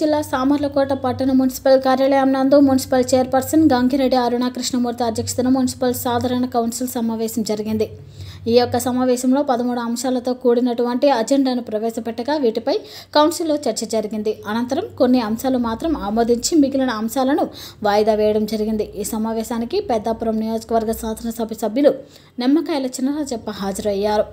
జిల్లా సామర్లకోట పట్టణ మున్సిపల్ కార్యాలయం నందు మున్సిపల్ చైర్పర్సన్ గంగిరెడ్డి అరుణ కృష్ణమూర్తి అధ్యక్షతన మున్సిపల్ సాధారణ కౌన్సిల్ సమావేశం జరిగింది. ఈ యొక్క సమావేశంలో 13 అంశాలతో కూడినటువంటి అజెండాను ప్రవేశపెట్టగా వీటిపై కౌన్సిల్లో చర్చ జరిగింది. అనంతరం కొన్ని అంశాలు మాత్రం ఆమోదించి మిగిలిన అంశాలను వాయిదా వేయడం జరిగింది. ఈ సమావేశానికి పెద్దాపురం నియోజకవర్గ శాసనసభ సభ్యులు నిమ్మకాయల చినరాజప్ప హాజరయ్యారు.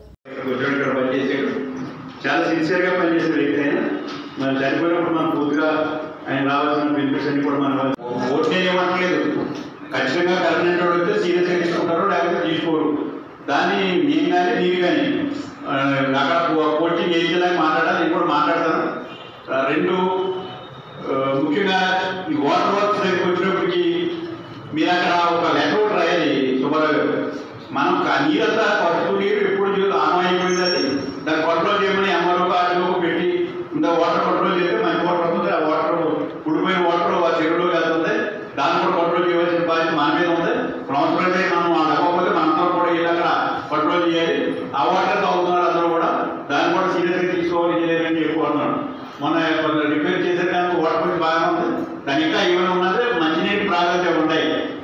చాలా సిన్సియర్గా పనిచేసే వ్యక్తి అయినా మనం చనిపోయినప్పుడు మనం పూర్తిగా ఆయన రావాల్సిన బెనిఫిట్స్ అన్ని కూడా మనం ఓట్నే ఏమనట్లేదు. ఖచ్చితంగా కరెంట్ అయితే సీరియస్గా తీసుకుంటారు, లేకపోతే తీసుకోరు. దాన్ని నేను కానీ మీరు కానీ అక్కడ కోచింగ్ చేయించడానికి మాట్లాడాలి, నేను కూడా మాట్లాడతాను. రెండు ముఖ్యంగా ఈ వాటర్ వర్క్స్ దగ్గరికి వచ్చినప్పటికీ మీరు అక్కడ ఒక లెటర్ ఒకటి రాయాలి సుబ్బారావు గారు. మనం నీరంతా పసుపు నీరు ఎప్పుడు ఆన్ అయిపోయింది, అది దాన్ని కంట్రోల్ చేయమని ఎంఆర్ఓ ఆర్డీఓ పెట్టి ఇంకా వాటర్ కంట్రోల్ చేస్తే మంచి వాటర్ వస్తుంది. ఆ వాటర్ ఉడిపోయిన వాటర్ ఆ చెరువులోకి వెళ్తుంది. దాన్ని కూడా కంట్రోల్ చేయవలసిన బాధ్యత మన మీద ఉంది. సంవత్సరం అయితే మనం లేకపోతే మనంతా కూడా ఇలాగ కంట్రోల్ చేయాలి. ఆ వాటర్ తాగుతున్నారు అందరూ కూడా, దాన్ని కూడా సీరియస్గా తీసుకోవాలి ఇంజనీరింగ్ ఎక్కువ అన్నాడు. మన రిపేర్ చేసే కానీ వాటర్ గురించి బాగానే ఉంది. దాని ఇంకా ఏమైనా ఉన్నది మంచినీటి ప్రాధాన్యత ఉన్నాయి,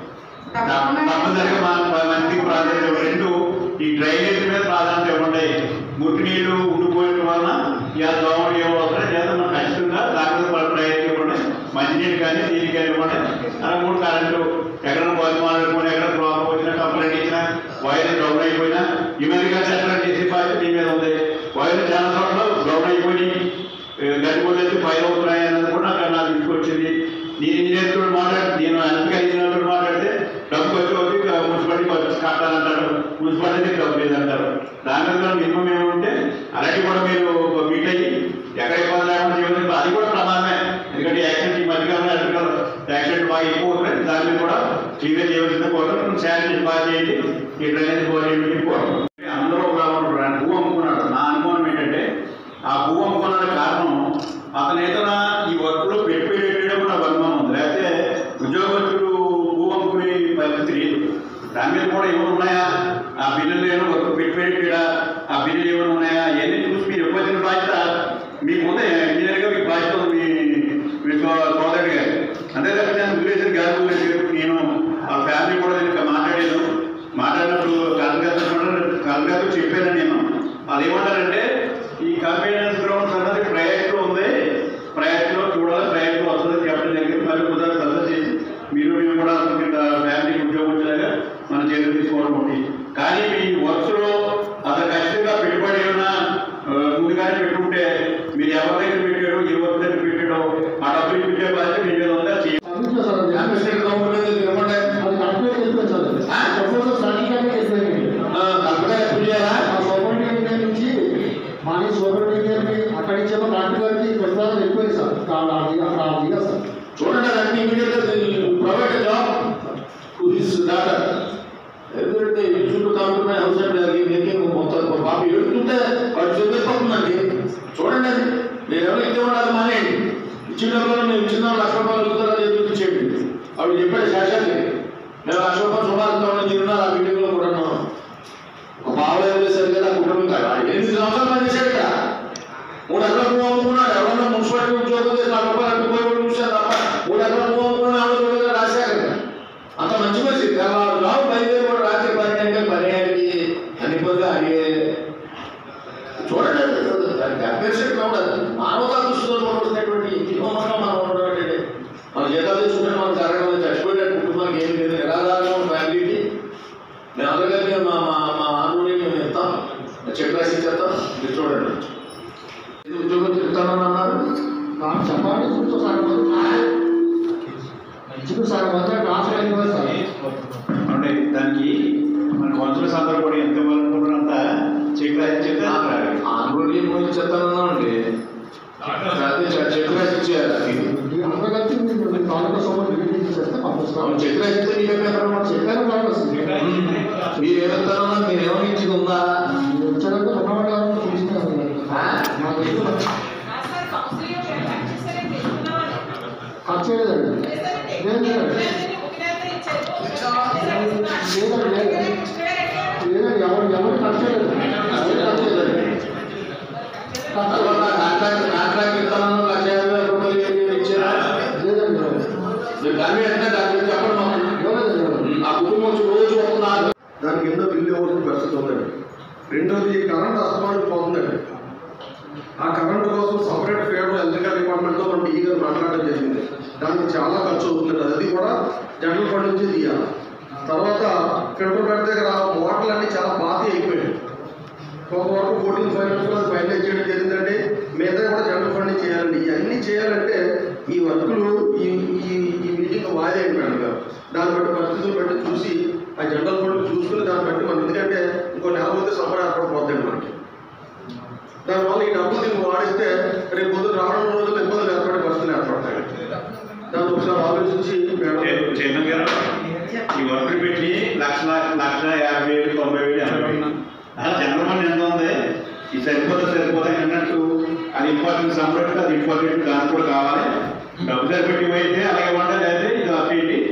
తప్పనిసరిగా మంచికి ప్రాధాన్యత. రెండు ఈ డ్రైనేజ్ మీద ప్రాధాన్యత ఇవ్వండి. మురికి నీళ్లు ఉండిపోయడం వలన ఇలా దోమలు ఏమవుతాయి లేదా మనం ఖచ్చితంగా దాని మీద డ్రైనేజ్ ఇవ్వండి. మంచినీళ్ళు కానీ నీళ్ళు కానీ ఇవ్వండి. అలా మూడు కరెంటు ఎక్కడ బస్సు మాట్లాడుకుని ఎక్కడ ప్రాబ్లం వచ్చినా కంప్లైంట్ ఇచ్చినా వైర్ డౌన్ అయిపోయినా ఇమీడియట్గా సెటిల్మెంట్ చేసే బాధ్యత దీని మీద ఉంది. వైర్ చాలా చోట్ల డౌన్ అయిపోయి గడిపోతే ఫైర్ అవుతున్నాయి అన్నది కూడా అక్కడ నాకు తీసుకొచ్చింది. నేను ఇంజనీర్తో నేను ఎలక్ట్రికల్ ఇంజనీర్తో మాట్లాడితే డబ్బు వచ్చి మున్సిపాలిటీకి వచ్చి కట్టాలంటారు, మున్సిపాలిటీకి డబ్బు లేదంటారు. దాని మీద మినిమం ఏమంటే అలాంటి కూడా మీరు మీట్ అయ్యి ఎక్కడ ఇబ్బంది లేకుండా చేయడం అది కూడా ప్రమాదమే. ఎందుకంటే యాక్సిడెంట్ ఈ మధ్యకాలంలో ఎలక్ట్రికల్ యాక్సిడెంట్ బాగా ఎక్కువ అవుతున్నాయి. దాని మీద కూడా క్లియర్ చేయవలసిన కోసం శానిటైజ్ బాగా చేయండి, ఈ డ్రైనేజ్ బాగా చేయండి. అందరూ భూ అమ్ముకున్నాడు. నా అనుమానం ఏంటంటే ఆ భూ అమ్ముకున్నాడు కారణం అతను ఏదైనా ఈ వర్క్లో పెట్టడం నాకు అనుమానం ఉంది. లేకపోతే ఉద్యోగస్తులు భూ అమ్ముకునే పరిస్థితి లేదు. దాని మీద కూడా ఏమైనా ఉన్నాయా, ఆ బిల్లులు ఏమైనా వర్క్ పెట్టిడా, ఆ బిల్లులు ఏమైనా ఉన్నాయా ఇవన్నీ చూసి మీరు ఇవ్వాల్సిన బాధ్యత మీకు ఉంది. ఇంజనీర్గా మీకు బాధ్యత ఉంది మీ సోదరుడు గారు. అంతేకాదు నేను విలేషన్ గారు నేను ఆ ఫ్యామిలీ కూడా నేను మాట్లాడినప్పుడు కలగారు చెప్పాను. నేను వాళ్ళు ఏమంటారంటే ఈ కన్వీనియన్స్ గ్రౌండ్స్ అన్నది ప్రయారిటీలో ఉంది, ప్రయారిటీలో చూడాలి, ప్రయారిటీలో వస్తుందని చెప్పడం జరిగింది. మళ్ళీ కుదరదు సజెస్ట్ చేసి మీరు మేము కూడా ఫ్యామిలీకి ఉద్యోగం వచ్చేలాగా మన చేతులు తీసుకోవడం ఉంది. కానీ మీ వర్క్స్లో అతను ఖచ్చితంగా పెట్టుబడి ఏమైనా ముందుగానే పెట్టుకుంటే మీరు ఎవరి దగ్గర పెట్టాడో ఏ వర్క్ దగ్గర పెట్టాడో ఆ డబ్బులు పెట్టే బాధ్యత మీ మీద ఉందా అక్కడి నుంచి ప్రతిపాదన ఎక్కువ సార్. చూడండి అన్ని ప్రైవేట్ జాబ్ ఎందుకంటే చుట్టూ కాకుండా అవసరం మొత్తం పాప ఎడుతుంటే వాడు చెప్పేస్తుందండి. చూడండి అది మీరు ఎవరు ఇచ్చే ఉండాలి మానేయండి. ఇచ్చినప్పుడు మేము ఇచ్చిన ₹1,00,000 చూపించేయండి. అవి చెప్పాడు శాశాన్ని మేము ₹1,00,000 శుభార్తలు తిరున్నారు. ఆ మీటింగ్లో కూడా ఒక బావలేదు వేశారు కదా కుటుంబం కాదు. 8 సంవత్సరాలు పనిచేశాడు కదా. 3 ఎకరాల భూమి అమ్ముకున్నాడు. ఎవరన్నా మున్సిపాలిటీ ఉద్యోగం ₹4 చూశారు తప్ప 3 ఎకరాల భూమి అమ్ముకున్నాడు రాశారు. అంత మంచి మంచి జాబ్ బయలుదేరి కూడా రాత్రి 12 పని చనిపోతే అడిగే చూడండి. అపేక్షగా ఉండదు. మానవతా దృష్టిలో వస్తున్నటువంటి జీవనంగా మనం ఉండేటంటే మన జీతాలు తెచ్చుకుంటే మనం జరగడం చచ్చిపోయేటట్టు కుటుంబానికి ఏం లేదు. నిరాధారణ ఫ్యామిలీకి మేము అందరికీ మా ఆందోళన మేము ఇస్తాం, చెక్ రాసి ఇచ్చేస్తాం. మీరు చూడండి ఉద్యోగం చెప్తానని అన్నారు. నాకు చెప్పాలి అంటే దానికి మన కౌన్సిలర్స్ అందరూ కూడా ఎంత అనుకుంటున్నంత చెక్ రాసి చెప్తే ఆందోళన గురించి చెప్తానన్నామండి. చెక్ రాసి ఇచ్చేయాలి. చెక్ రాసి ఇస్తే మీరు ఏమంటారన్నా మీరు ఏమని ఇచ్చింది ఉందా? ఎవరు ఖర్చు కాంట్రాక్ట్ ఇస్తాను ₹1,50,000 మీరు దాని మీద దాని గురించి చెప్పండి మాకు. ఆ కుటుంబం రోజు వస్తున్నారు, దానికి ఎన్నో బిల్లు ఇవ్వాల్సిన పరిస్థితి ఉందండి. రెండోది కరెంట్ అస్తమానం పోతుందండి. ఆ కరెంట్ కోసం సపరేట్ ఫేడరల్ ఎలక్ట్రికల్ డిపార్ట్మెంట్తో మనం డీగా మాట్లాడడం జరిగింది. దానికి చాలా ఖర్చు అవుతుంది. అది కూడా జనరల్ ఫండ్ నుంచి తీయాలి. తర్వాత ఫిల్టర్ బెడ్ దగ్గర మోటార్లు అన్నీ చాలా పాతి అయిపోయాయి. కొంతవరకు 14 ఫైనాన్స్లో అది ఫైనలైజ్ చేయడం జరిగిందండి. మిగతా కూడా జనరల్ ఫండ్ చేయాలండి. ఇవన్నీ చేయాలంటే ఈ వర్కులు ఈ మీటింగ్ వాయిదా అయింది మేడం గారు. దాన్ని బట్టి పరిస్థితులు బట్టి చూసి ఆ జనరల్ ఫండ్ చూసుకుని దాన్ని బట్టి మనం, ఎందుకంటే ఇంకో నెల ముందు సమ్మర్ ఏర్పడిపోద్దండి మనకి. దానివల్ల ఈ డబ్బులు దీన్ని వాడిస్తే రేపు పొద్దున రావడం రోజుల్లో ఇబ్బందులు ఏర్పడే పరిస్థితులు ఏర్పడతాయి. దాన్ని ఒకసారి ఆలోచించి చైర్మన్ గారు ఈ వర్కులు పెట్టి 1,50,000, 90,000, 80,000 అలా జనరల్ ఫండ్ ఎంత ఉంది, ఈ సరిపోతే అన్నట్టు అది ఇంపార్టెంట్ సపరేట్, అది ఇంపార్టెంట్ దానికి కూడా కావాలి. డబ్బు సరిపెట్టి అయితే అలాగే ఉండాలి. అయితే ఇది అప్పేంటి